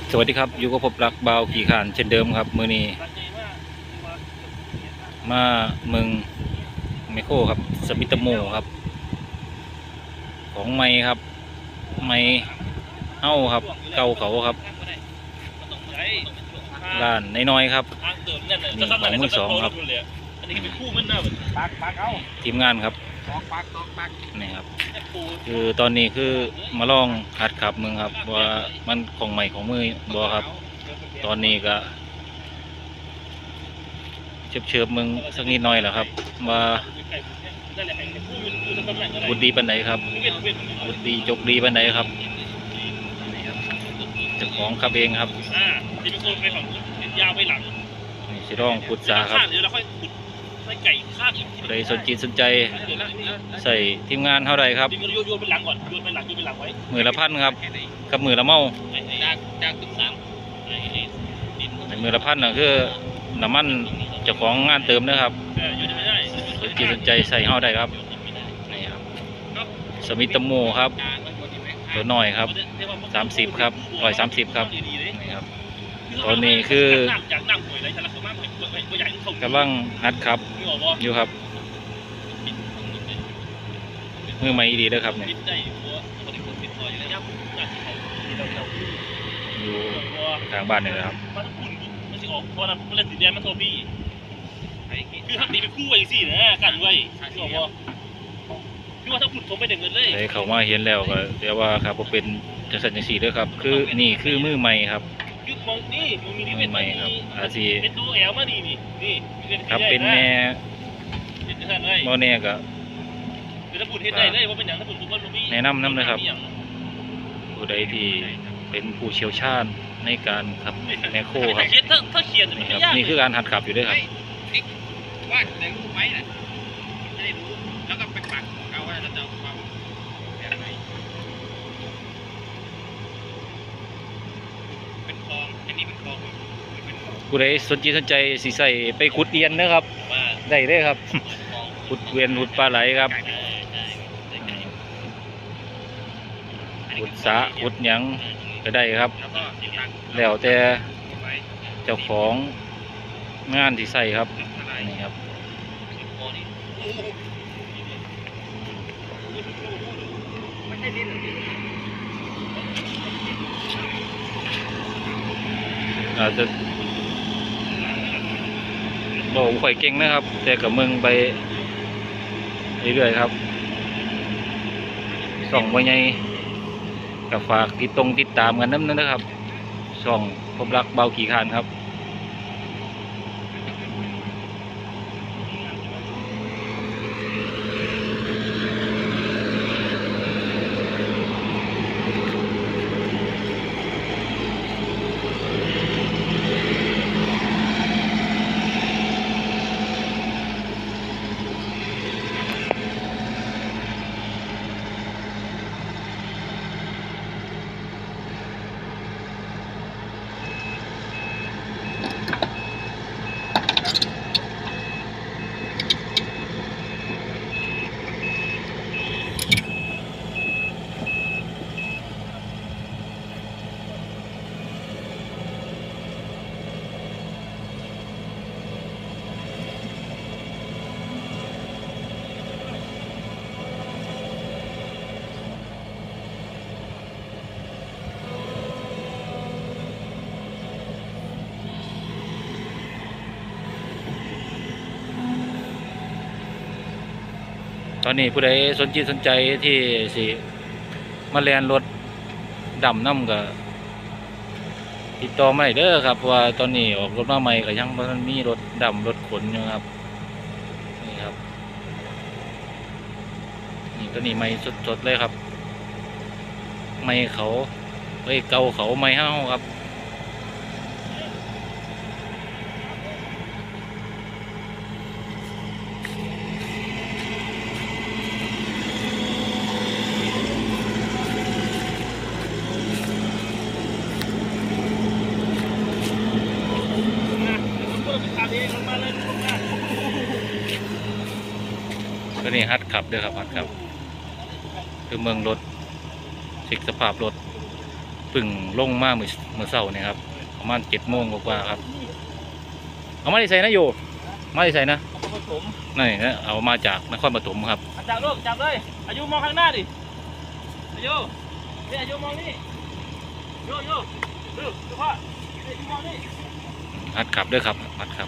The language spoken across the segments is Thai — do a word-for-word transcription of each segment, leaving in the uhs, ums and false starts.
สวัสดีครับอยู่กับผมรักเบาขี่ขานเช่นเดิมครับมือนี้มาเมืองไมโครครับสมิตโมครับของไม้ครับไม้เฮ้าครับเก่าเขาครับร้านน้อยๆครับนี่ของมือสองครับทีมงานครับนี่ครับคือตอนนี้คือมาลองหัดขับมึงครับว่ามันของใหม่ของมือบอครับตอนนี้ก็เชิบเชิบมึงสักนิดหน่อยแหละครับว่าบุดดีปันไหนครับบุดดีจกดีปันไหนครับนี่ครับเจ้าของขับเองครับนี่สิร้องขุดสาครับใครสนจิตสนใจใส่ทีมงานเท่าไรครับมือละพันครับกับมือละเมามือละพันนะคือน้ำมันเจ้าของงานเติมนะครับสนจิตสนใจใส่เท่าไรครับนี่ครับสมิตโมครับตัวน้อยครับสามสิบครับร้อยสามสิบครับนี่ครับตอนนี้คือกำลังหัดขับอยู่ครับมือใหม่ดีเลยครับเนี่ยอยู่ทางบ้านนี่นะครับคือทำดีเป็นคู่ไว้สินะกันไว้คือว่าคือว่าถ้าขุดผมไปเด็กเงินเลยเลยเขามาเห็นแล้วก็เดี๋ยวว่าครับเป็นจะสั่นจังสีด้วยครับคือนี่คือมือใหม่ครับมือใหม่ครับอาซีเป็นตัวแอลมาดีนี่นี่ครับเป็นแม่โมเน่ก็แนะนำน้ำเลยครับผู้ใดที่เป็นผู้เชี่ยวชาญในการขับแมคโครครับนี่ครับนี่คือการหัดขับอยู่ด้วยครับว่าแต่รู้ไหมนะจะได้รู้แล้วก็ไปปักเอาว่าเราจะเอาแบบไหนเป็นคลองแค่นี้เป็นคลองผู้ใดสนใจสนใจสีใส่ไปขุดเอียนนะครับได้เลยครับขุดเวียนขุดปลาไหลครับขุดสะขุดหยังก็ได้ครับแล้วแต่เจ้าของงานที่ใส่ครับนี่ครับอาจจะบอกข่อยเก่งนะครับแต่กับมึงไปเรื่อยๆครับส่องไว้ไงกับฝากติดตรงติดตามกันนั่นนะครับช่องผมรักเบาขี่คานครับตอนนี้ผู้ใดสนใจสนใจที่สิมาแลนรถดำน้ำก็ติดต่อมาได้เด้อครับเพราะว่าตอนนี้ออกรถมาใหม่ก็ยังมันมีรถดำรถขนอยู่ครับนี่ครับนี่ตัวนี้ใหม่สดๆเลยครับใหม่เขาเฮ้ยเก่าเขาใหม่ห้าวครับก็นี่ฮัดขับด้วยครับฮัดขับคือเมืองรถเช็คสภาพรถพึ่งลงมาเมื่อเมื่อเช้าเนี่ยครับประมาณเจ็ดโมงกว่าครับเอามาได้ใส่นะโยมาได้ใส่นะนี่นะเอามาจากนครปฐมครับจับลูกจับเลยอายุมองข้างหน้าดิอายุนี่อายุมองนี่โยโย่ดูดูพ่ออายุมองนี่หัดขับด้วยครับหัดขับ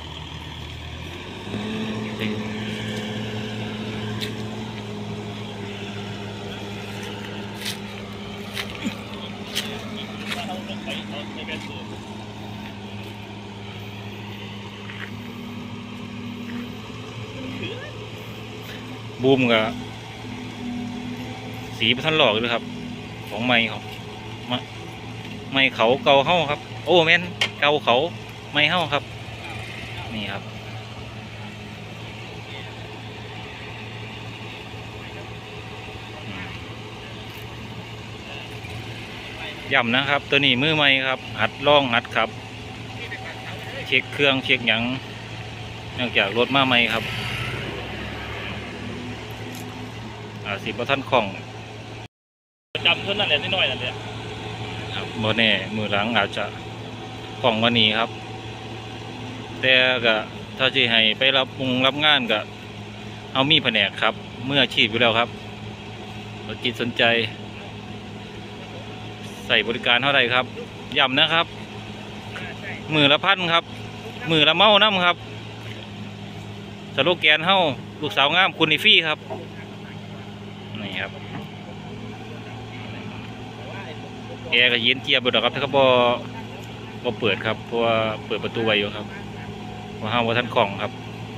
บูมกับสีพันหลอกเลยครับของไม้เขาไม้เขาเกาเข้าครับโอ้แม่นเกาเขาไม้เข้าครับนี่ครับย่ำนะครับตัวนี้มือไม้ครับหัดล่องหัดขับเช็คเครื่องเช็คหยังเนื่องจากรถมาใหม่ครับสิบท่านของจำเท่านั้นแหละนิดหน่อยนั่นแหละครับโมเน่มือหลังอาจจะของวันนี้ครับแต่ก็ถ้าจะให้ไปรับมุงรับงานก็เอามีแผนกครับเมื่ออาชีพอยู่แล้วครับเราจิตสนใจใส่บริการเท่าไรครับย่ำนะครับมือละพันครับมือละเมาน้ำครับสโลแกนเฮ้าลูกสาวงามคุณในฟี่ครับนี่ครับแอร์ก็เย็นเจี๊ยบอยู่ครับถ้าเขาบอบอเปิดครับเพราะว่าเปิดประตูไว้อยู่ครับเพราะห้ามว่าท่านของครับ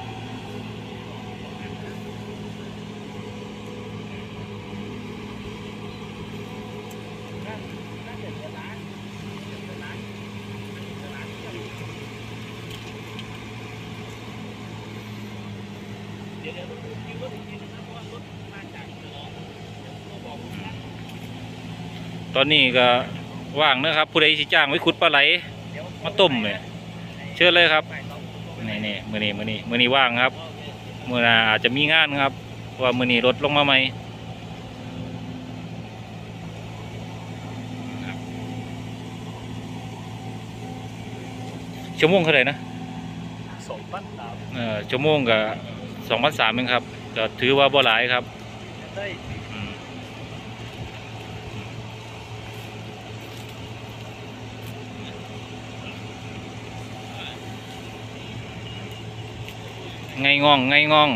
ตอนนี้ก็ว่างนะครับผู้ใดที่จ้างไว้ขุดปลาไหลมาต้มเนี่ยเชิญเลยครับนี่นี่มือนี้มือนี้มือนี้ว่างครับมือหน้าอาจจะมีงานครับเพราะว่ามือนี้รถลงมาใหม่ชั่วโมงเท่าไหร่นะสองพันสามเออชั่วโมงกับสองพันสามเองครับก็ถือว่าบ่หลายครับไงง่องไงง่อง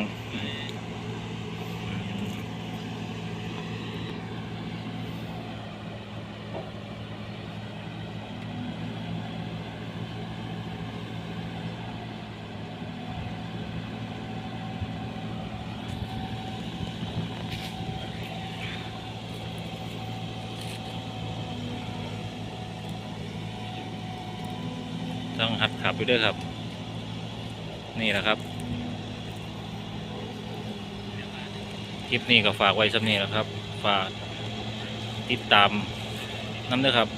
ต้องหัดขับไปด้วยครับนี่แหละครับคลิปนี้ก็ฝากไว้สักนี้แหละครับฝากติดตามน้ำด้วยครับ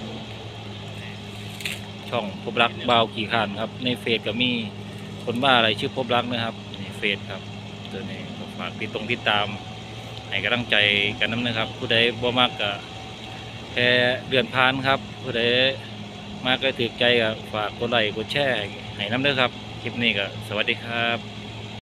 ช่องพบรักบ่าวขี่ขานครับในเฟซก็มีคนบ้าอะไรชื่อพบรักนะครับในเฟซครับตัวนี้ฝากติดตรงติดตามให้กำลังใจกันน้ำนะครับผู้ใดบ่มากก็แค่เดือนพานครับผู้ใดมากก็ถือใจก็ฝากกดไลค์กดแชร์ให้น้ำด้วยครับคลิปนี้ก็สวัสดีครับ